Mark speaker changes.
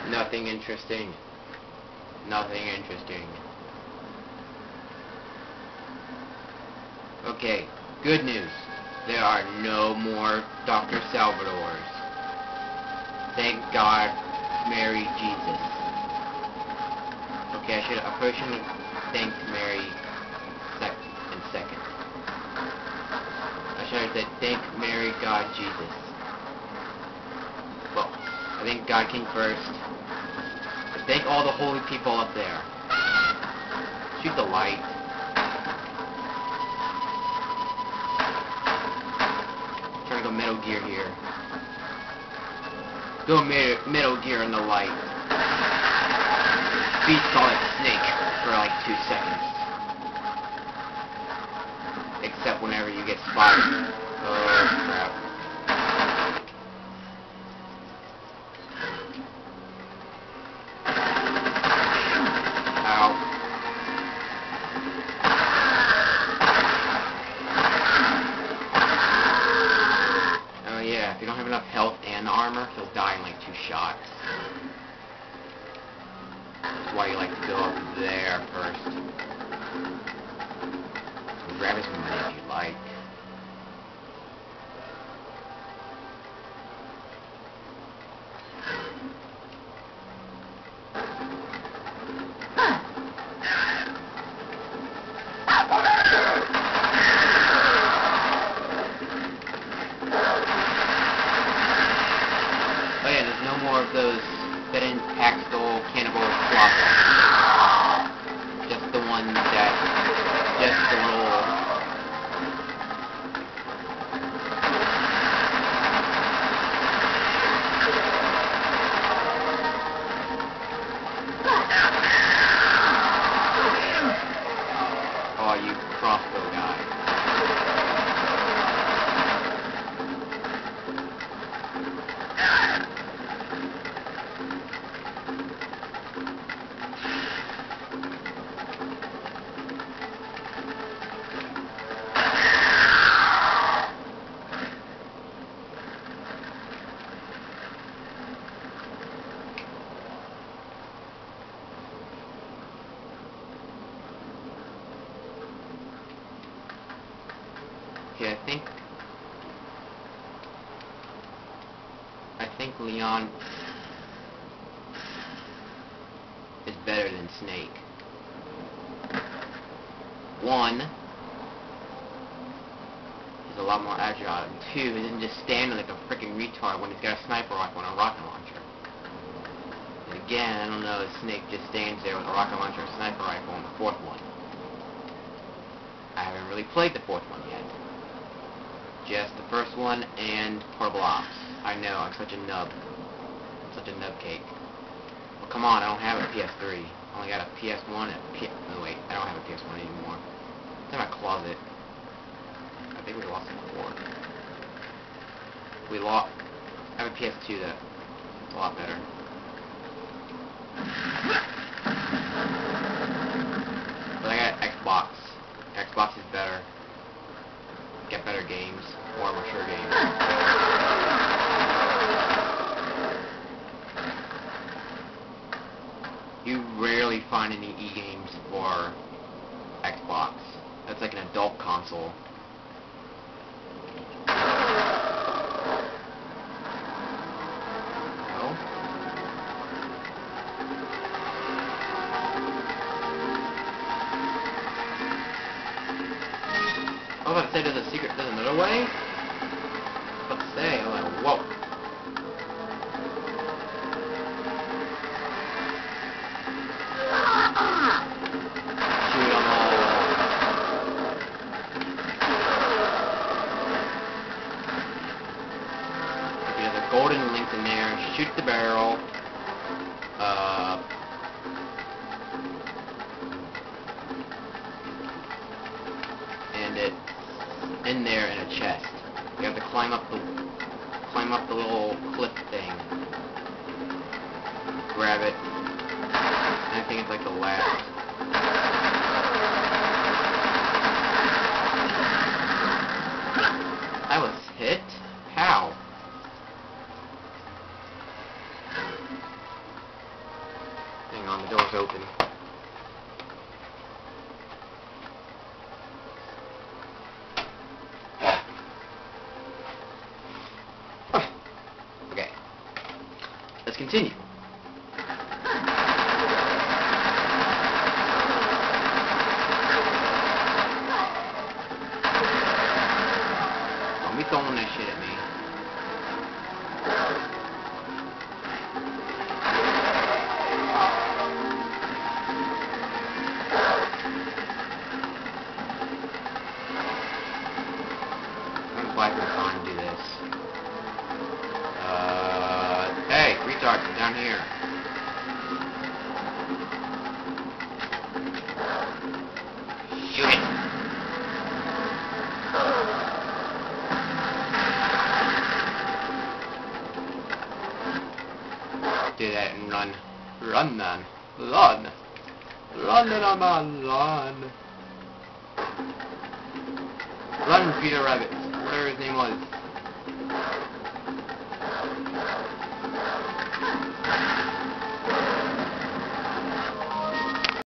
Speaker 1: Nothing interesting. Nothing interesting. Okay, good news. There are no more Dr. Salvadors. Thank God, Mary Jesus. Okay, I probably shouldn't have thanked Mary in second. I should have said, thank Mary, God, Jesus. Well, I think God came first. But thank all the holy people up there. Shoot the light. I'm trying to go Metal Gear here. Go Metal Gear in the light. Beat Solid Snake for like 2 seconds. Except whenever you get spotted. Oh crap. Ow. Oh yeah, if you don't have enough health and armor, he'll die in like 2 shots. That's why you like to go up there first. Grab his money if you like. Oh yeah, there's no more of those Fedin, Paxtol, Cannibal, Sloths. Just the one that, just the little... Oh, you crossbow guy. Okay, I think Leon is better than Snake. 1, he's a lot more agile, and 2, he doesn't just stand like a freaking retard when he's got a sniper rifle and a rocket launcher. And again, I don't know, Snake just stands there with a rocket launcher, a sniper rifle, and the 4th one. I haven't really played the 4th one yet. Just the 1st one and Portable Ops. I know, I'm such a nub. I'm such a nub cake. Well, come on, I don't have a PS3. I only got a PS1 and no, wait, I don't have a PS1 anymore. It's in my closet. I think we lost it before. I have a PS2 though. It's a lot better. But I got Xbox. Xbox is better. Get better games, more mature games. You rarely find any e-games for Xbox. That's like an adult console. No? I was about to say there's another way? I was about to say, I'm like, whoa. Shoot them all. Okay, there's a golden link in there. Shoot the barrel. And it's in there in a chest. You have to climb up the little cliff thing. Grab it. And I think it's like the last. I was hit? How? door's open. Okay. Let's continue. Don't be throwing that shit at me. I can try and do this. Hey, retard, down here. Shoot it. Do that and run. Run, man. Run. Run, little man, run. Run, Peter Rabbit. Whatever his name was.